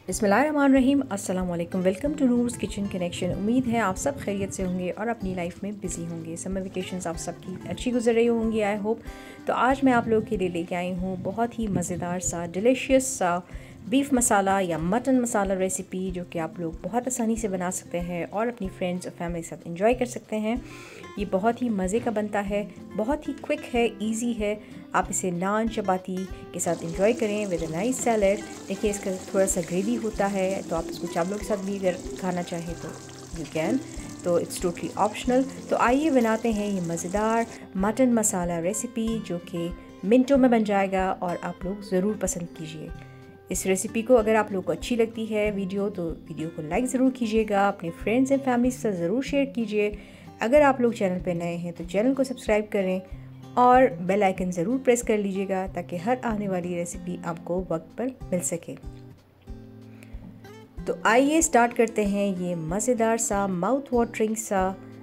बिस्मिल्लाहिर्रहमानिर्रहीम। अस्सलाम वालेकुम। Welcome to Noor's kitchen connection. उम्मीद है आप सब खैरियत से होंगे और अपनी लाइफ में बिज़ी होंगे। समर वेकेशंस आप सबकी अच्छी गुजर रही होंगी आई होप। तो आज मैं आप लोगों के लिए लेके आई हूँ बहुत ही मज़ेदार सा डिलीशियस सा बीफ मसाला या मटन मसाला रेसिपी, जो कि आप लोग बहुत आसानी से बना सकते हैं और अपनी फ्रेंड्स और फैमिली के साथ एंजॉय कर सकते हैं। ये बहुत ही मज़े का बनता है, बहुत ही क्विक है, इजी है। आप इसे नान चपाती के साथ एंजॉय करें विद अ नाइस सैलड। देखिए इसका थोड़ा सा ग्रेवी होता है, तो आप इसको चावलों के साथ भी अगर खाना चाहें तो यू कैन, तो इट्स टोटली ऑप्शनल। तो आइए बनाते हैं ये मज़ेदार मटन मसाला रेसिपी, जो कि मिनटों में बन जाएगा और आप लोग ज़रूर पसंद कीजिए इस रेसिपी को। अगर आप लोगों को अच्छी लगती है वीडियो तो वीडियो को लाइक ज़रूर कीजिएगा, अपने फ्रेंड्स एंड फैमिली से ज़रूर शेयर कीजिए। अगर आप लोग चैनल पर नए हैं तो चैनल को सब्सक्राइब करें और बेल आइकन ज़रूर प्रेस कर लीजिएगा ताकि हर आने वाली रेसिपी आपको वक्त पर मिल सके। तो आइए स्टार्ट करते हैं ये मज़ेदार सा माउथ वाटरिंग सा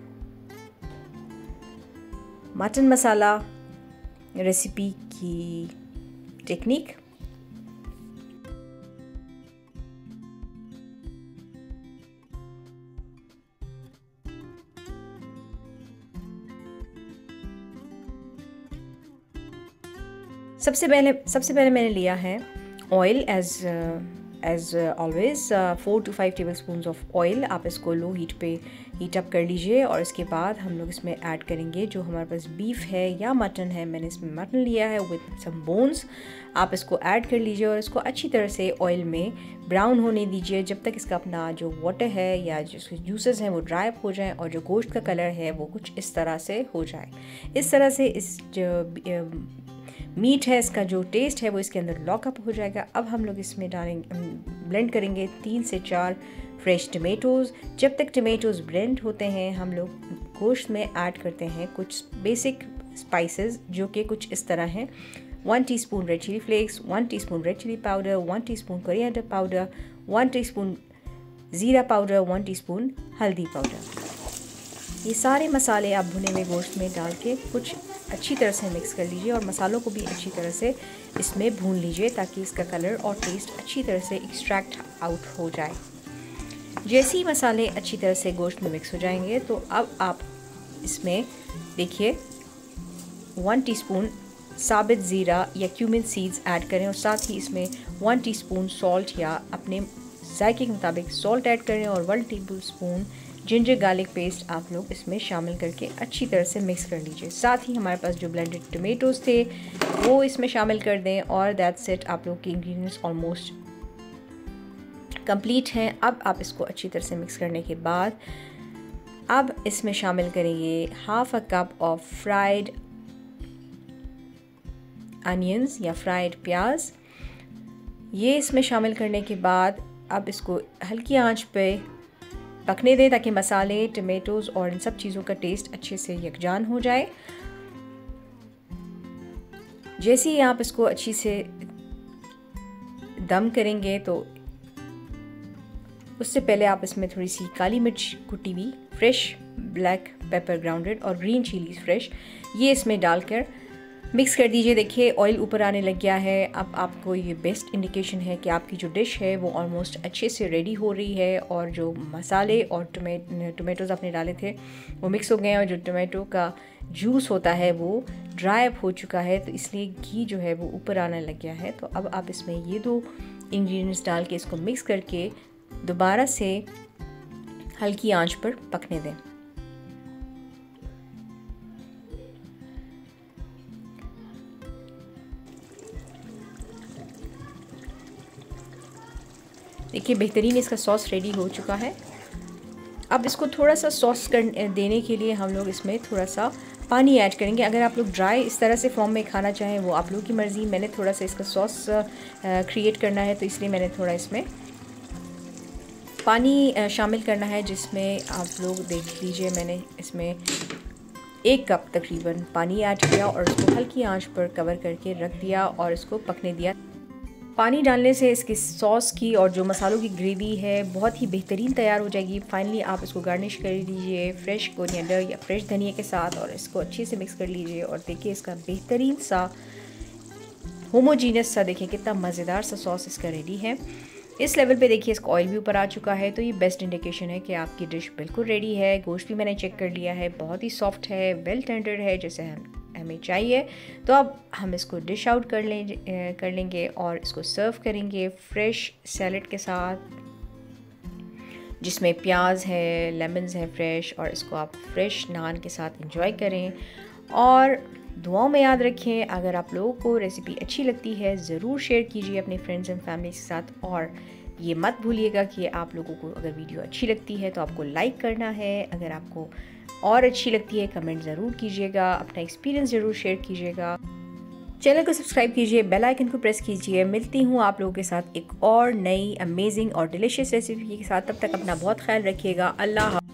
मटन मसाला रेसिपी की टेक्निक। सबसे पहले मैंने लिया है oil as always 4 to 5 tablespoon of oil. आप इसको लो हीट पे हीट अप कर लीजिए और इसके बाद हम लोग इसमें ऐड करेंगे जो हमारे पास बीफ है या मटन है। मैंने इसमें मटन लिया है विद सम बोन्स। आप इसको ऐड कर लीजिए और इसको अच्छी तरह से ऑयल में ब्राउन होने दीजिए जब तक इसका अपना जो वाटर है या जो इसके जूसेस हैं वो ड्राई अप हो जाएं और जो गोश्त का कलर है वो कुछ इस तरह से हो जाए। इस तरह से इस जो मीट है इसका जो टेस्ट है वो इसके अंदर लॉकअप हो जाएगा। अब हम लोग इसमें डालेंगे, ब्लेंड करेंगे 3 से 4 फ्रेश टमेटोज़। जब तक टमेटोज़ ब्लेंड होते हैं हम लोग गोश्त में ऐड करते हैं कुछ बेसिक स्पाइसेस जो कि कुछ इस तरह हैं। 1 teaspoon red chilli flakes, 1 teaspoon red chilli powder, 1 teaspoon coriander powder, 1 teaspoon jeera powder, 1 teaspoon haldi powder. ये सारे मसाले आप भुने हुए गोश्त में डाल के कुछ अच्छी तरह से मिक्स कर लीजिए और मसालों को भी अच्छी तरह से इसमें भून लीजिए ताकि इसका कलर और टेस्ट अच्छी तरह से एक्सट्रैक्ट आउट हो जाए। जैसे ही मसाले अच्छी तरह से गोश्त में मिक्स हो जाएंगे तो अब आप इसमें देखिए 1 टीस्पून साबित ज़ीरा या क्यूमिन सीड्स ऐड करें और साथ ही इसमें 1 टीस्पून सॉल्ट या अपने जायके के मुताबिक सॉल्ट ऐड करें और 1 tablespoon ginger garlic paste आप लोग इसमें शामिल करके अच्छी तरह से मिक्स कर लीजिए। साथ ही हमारे पास जो ब्लेंडेड टमेटोज़ थे वो इसमें शामिल कर दें और दैट्स इट। आप लोग के इंग्रेडिएंट्स ऑलमोस्ट कंप्लीट हैं। अब आप इसको अच्छी तरह से मिक्स करने के बाद अब इसमें शामिल करेंगे 1/2 कप ऑफ फ्राइड अनियंस या फ्राइड प्याज। ये इसमें शामिल करने के बाद अब इसको हल्की आंच पे पकने दें ताकि मसाले, टमेटोज़ और इन सब चीज़ों का टेस्ट अच्छे से यकजान हो जाए। जैसे ही आप इसको अच्छी से दम करेंगे तो उससे पहले आप इसमें थोड़ी सी काली मिर्च कुटी हुई, फ्रेश ब्लैक पेपर ग्राउंडेड और ग्रीन चिलीज फ्रेश, ये इसमें डालकर मिक्स कर दीजिए। देखिए ऑयल ऊपर आने लग गया है। अब आपको ये बेस्ट इंडिकेशन है कि आपकी जो डिश है वो ऑलमोस्ट अच्छे से रेडी हो रही है और जो मसाले और टोमेटोज़ आपने डाले थे वो मिक्स हो गए हैं और जो टोमेटो का जूस होता है वो ड्राई अप हो चुका है, तो इसलिए घी जो है वो ऊपर आने लग गया है। तो अब आप इसमें ये 2 इंग्रेडिएंट्स डाल के इसको मिक्स करके दोबारा से हल्की आंच पर पकने दें। देखिए बेहतरीन इसका सॉस रेडी हो चुका है। अब इसको थोड़ा सा सॉस देने के लिए हम लोग इसमें थोड़ा सा पानी ऐड करेंगे। अगर आप लोग ड्राई इस तरह से फॉर्म में खाना चाहें वो आप लोगों की मर्ज़ी। मैंने थोड़ा सा इसका सॉस क्रिएट करना है तो इसलिए मैंने थोड़ा इसमें पानी शामिल करना है, जिसमें आप लोग देख लीजिए मैंने इसमें 1 कप तकरीबन पानी ऐड किया और इसको हल्की आंच पर कवर करके रख दिया और इसको पकने दिया। पानी डालने से इसकी सॉस की और जो मसालों की ग्रेवी है बहुत ही बेहतरीन तैयार हो जाएगी। फाइनली आप इसको गार्निश कर लीजिए फ्रेश कोरिएंडर या फ्रेश धनिया के साथ और इसको अच्छे से मिक्स कर लीजिए और देखिए इसका बेहतरीन सा होमोजीनियस सा, देखिए कितना मज़ेदार सा सॉस इसका रेडी है। इस लेवल पे देखिए इसका ऑयल भी ऊपर आ चुका है, तो ये बेस्ट इंडिकेशन है कि आपकी डिश बिल्कुल रेडी है। गोश्त भी मैंने चेक कर लिया है, बहुत ही सॉफ्ट है, वेल टेंडर है, जैसे हमें चाहिए। तो अब हम इसको डिश आउट कर लेंगे और इसको सर्व करेंगे फ्रेश सैलड के साथ, जिसमें प्याज है, लेमन्स है फ्रेश, और इसको आप फ्रेश नान के साथ एंजॉय करें। और दुआओं में याद रखें, अगर आप लोगों को रेसिपी अच्छी लगती है ज़रूर शेयर कीजिए अपने फ्रेंड्स एंड फैमिली के साथ, और ये मत भूलिएगा कि आप लोगों को अगर वीडियो अच्छी लगती है तो आपको लाइक करना है। अगर आपको और अच्छी लगती है कमेंट ज़रूर कीजिएगा, अपना एक्सपीरियंस ज़रूर शेयर कीजिएगा। चैनल को सब्सक्राइब कीजिए, बेल आइकन को प्रेस कीजिए। मिलती हूँ आप लोगों के साथ एक और नई अमेजिंग और डिलीशियस रेसिपी के साथ। तब तक अपना बहुत ख्याल रखिएगा। अल्लाह।